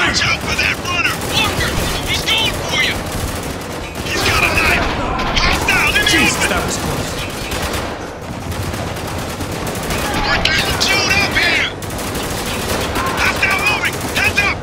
Watch out for that runner! Walker! He's going for you! He's got a knife! Hostile in the Jesus, open! that was close. We're getting chewed up here! Hostile moving! Heads up!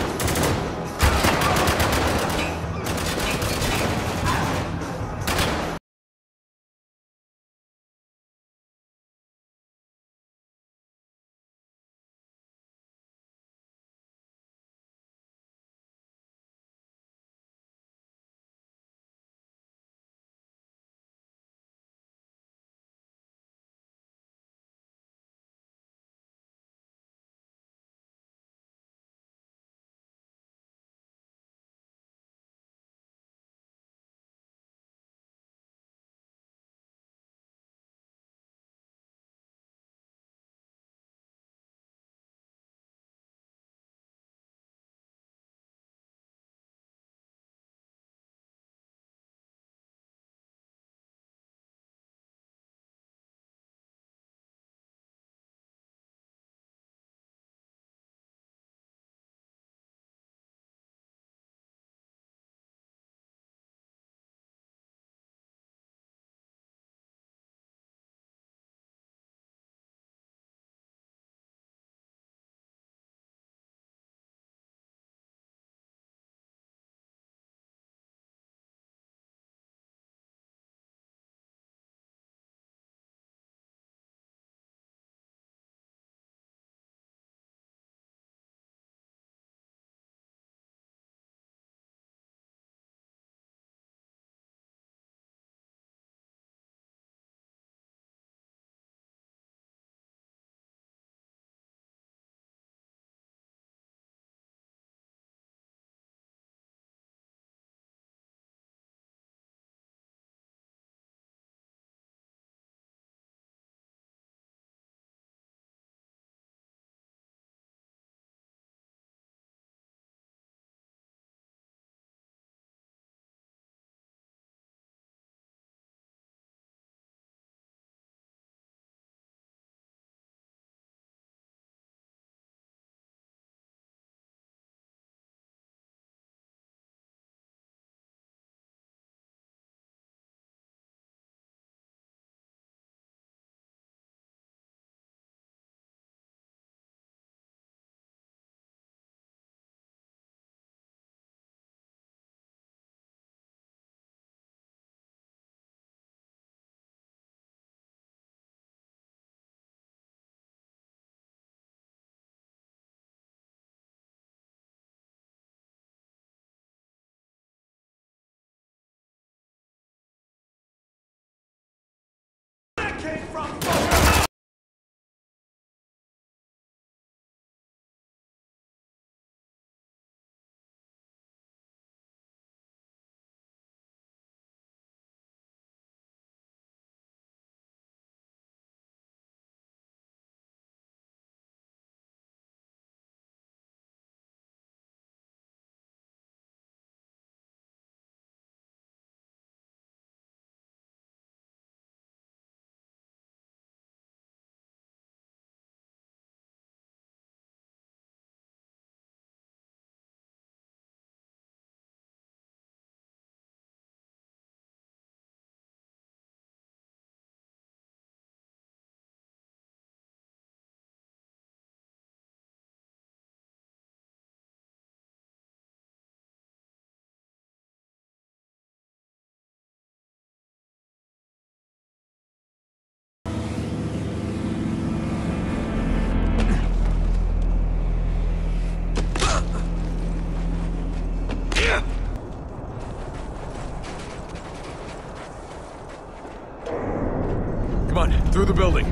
Come on, through the building.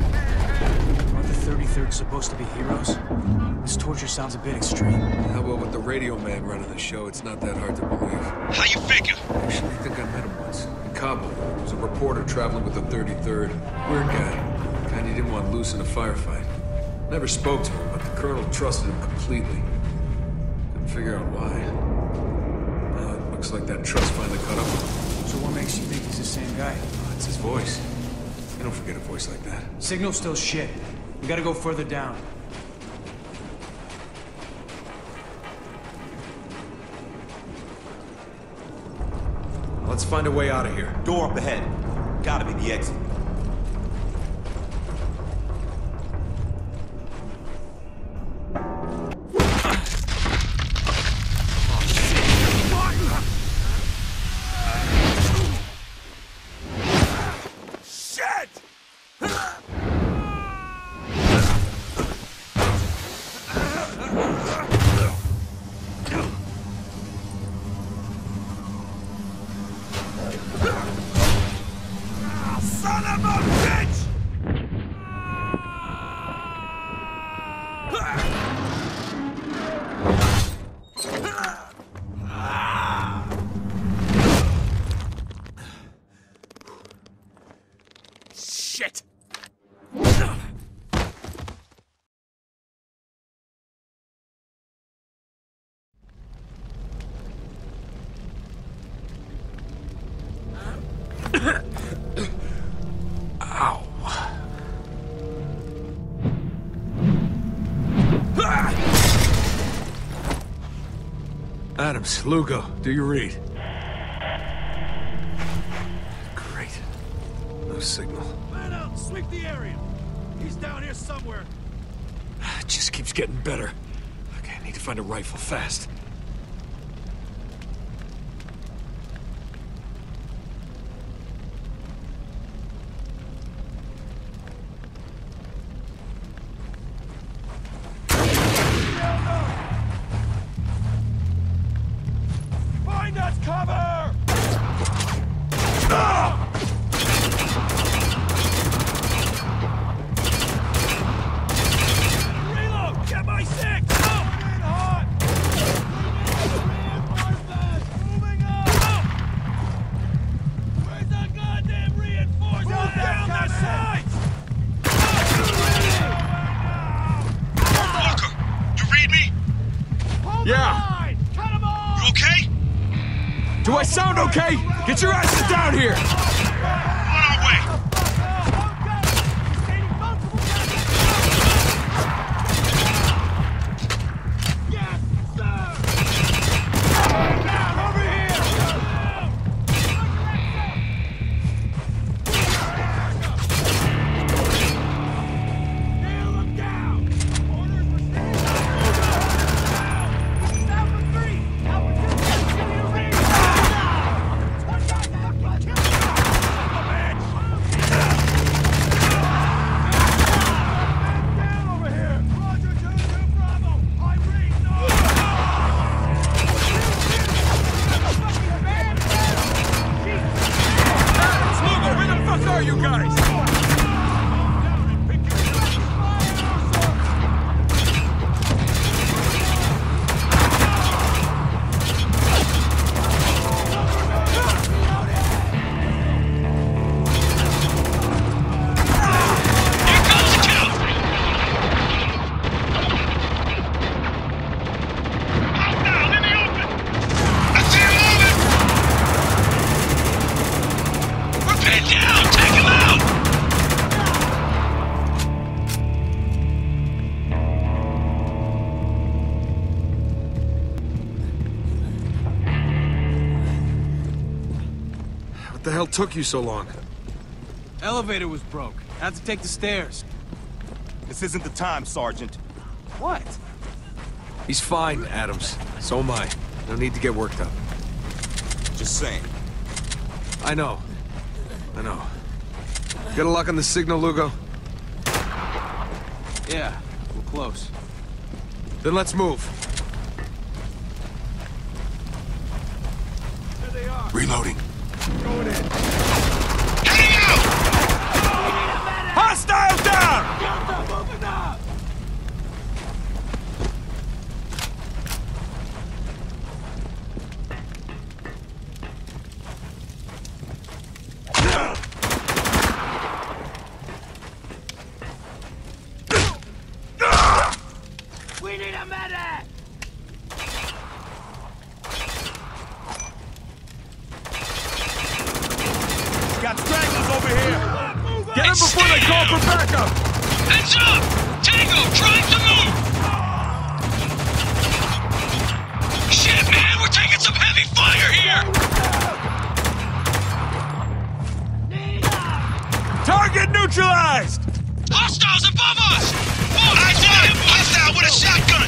Aren't the 33rd supposed to be heroes? This torture sounds a bit extreme. How about with the radio man running the show? It's not that hard to believe. How you figure? Actually, I think I met him once. In Kabul. He was a reporter traveling with the 33rd. Weird guy. Kind he didn't want loose in a firefight. Never spoke to him, but the colonel trusted him completely. Couldn't figure out why. Well, it looks like that trust finally caught up with him. So what makes you think he's the same guy? Oh, it's his voice. You don't forget a voice like that. Signal's still shit. We gotta go further down. Let's find a way out of here. Door up ahead. Gotta be the exit. Shit! Ow. Adams, Lugo, do you read? Great. No signal. Man out! Sweep the area! He's down here somewhere. It just keeps getting better. Okay, I need to find a rifle fast. Find us cover! Reload! Get my six! Up! In hot! Moving up! Where's the goddamn reinforcements? Move down the sides! Walker, you read me? Hold Yeah. the line! Cut them off! You okay? Do I sound okay? Get your asses down here! On our way. Yes, sir! Down, over here! Nail them down! Orders for standing down for 3! Alpha 2, continue to read! One guy down, kill him! Down over here! Roger, 2-2 Bravo! I read, no! Lugo, where the fuck are you guys? Here comes the cavalry. Out now, in the open. I see him moving. We're pinned down. Take him out. What the hell took you so long? Elevator was broke. Had to take the stairs. This isn't the time, Sergeant. What? He's fine, Adams. So am I. No need to get worked up. Just saying. I know. I know. Got a lock on the signal, Lugo? Yeah, we're close. Then let's move. There they are. Reloading. Going in. Heading out. Hostile down! Delta, moving up! We need a medic! Got stragglers over here! Get him before they call for backup! Heads up. Tango trying to move. Shit, man, we're taking some heavy fire here. Target neutralized! Hostiles above us! I got him! Hostile with a shotgun!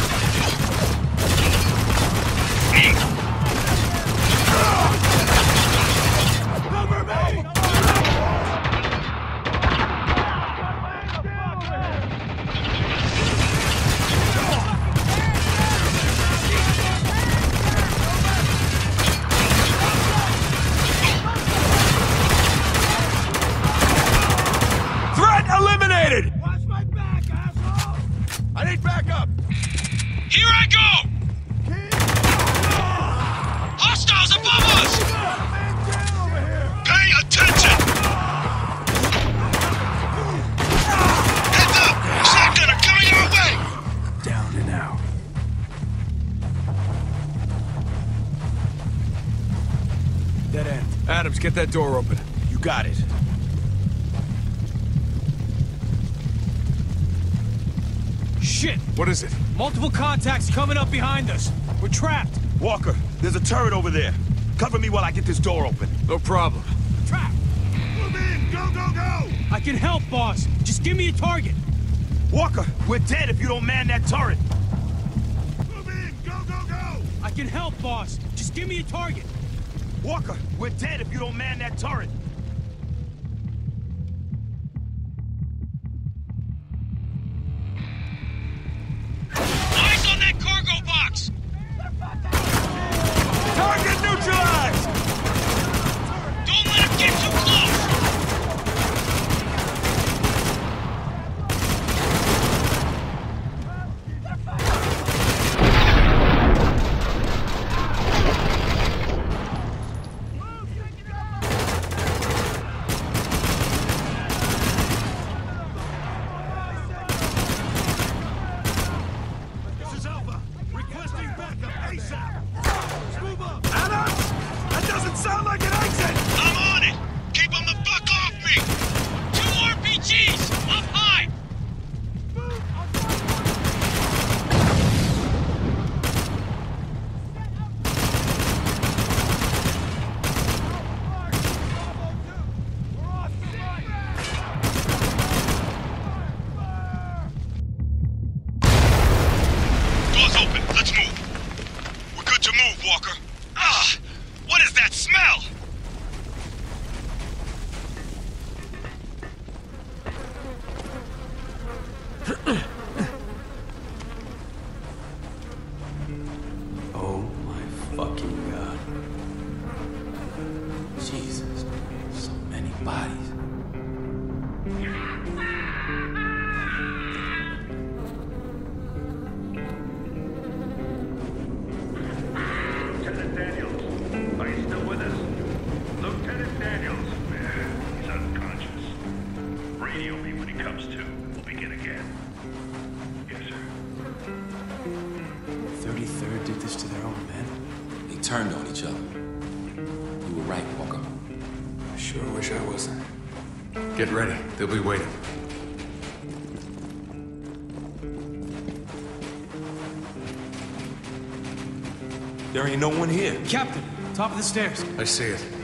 Cover me! Threat eliminated! Watch my back, asshole! I need backup! Here I go! Hostiles above us! Pay attention! Heads up! Shotgunner coming our way! Down and out. Dead end. Adams, get that door open. You got it. Shit! What is it? Multiple contacts coming up behind us. We're trapped. Walker, there's a turret over there. Cover me while I get this door open. No problem. Trapped. Move in! Go, go, go! I can help, boss. Just give me a target. Walker, we're dead if you don't man that turret. Move in! Go, go, go! I can help, boss. Just give me a target. Walker, we're dead if you don't man that turret. Eyes on that cargo box! Target neutralized! Don't let him get too close! This is Alpha. Requesting backup ASAP. Move up. Adams! That doesn't sound like an exit! I'm on it! Keep him the fuck off me! 2 RPGs! Up high! Door's open. Let's move. We're good to move, Walker. Ah! What is that smell? Oh my fucking god. Jesus. So many bodies. Lieutenant Daniels, are you still with us? Lieutenant Daniels, he's unconscious. Radio me when he comes to. We'll begin again. Yes, sir. 33rd did this to their own men. They turned on each other. You were right, Walker. I sure wish I wasn't. Get ready. They'll be waiting. There ain't no one here. Captain, top of the stairs. I see it.